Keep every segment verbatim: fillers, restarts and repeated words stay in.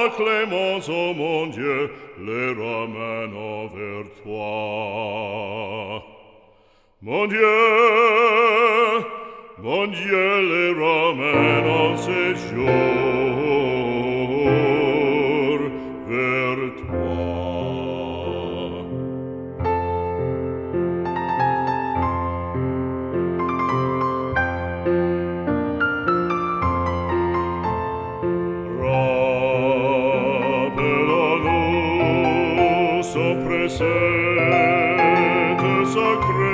la clémence, ô mon Dieu, les ramène vers toi. Mon Dieu, mon Dieu, les ramène en séjour vers toi. Rappelle-nous son précepte sacré.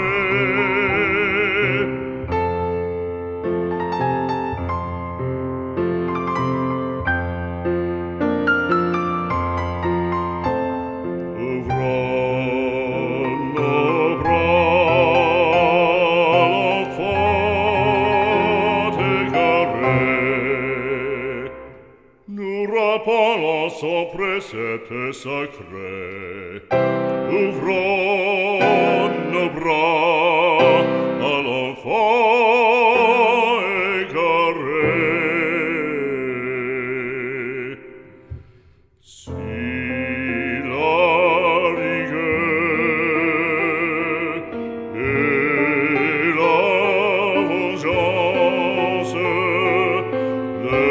Rappelons son précepte sacré, ouvrons nos bras à l'enfant égaré. Si la rigueur et la vengeance le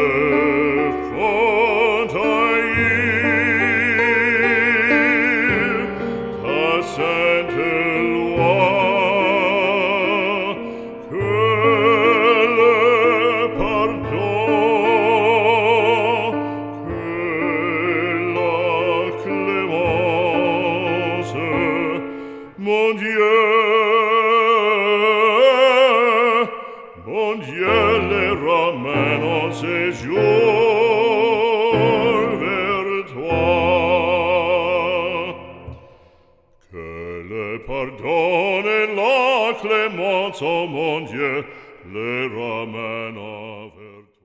sainte loi, que le pardon, que la clémence, mon Dieu, mon Dieu, les ramène en séjour vers toi. Pardonne la clémence, ô mon Dieu, les ramène vers toi.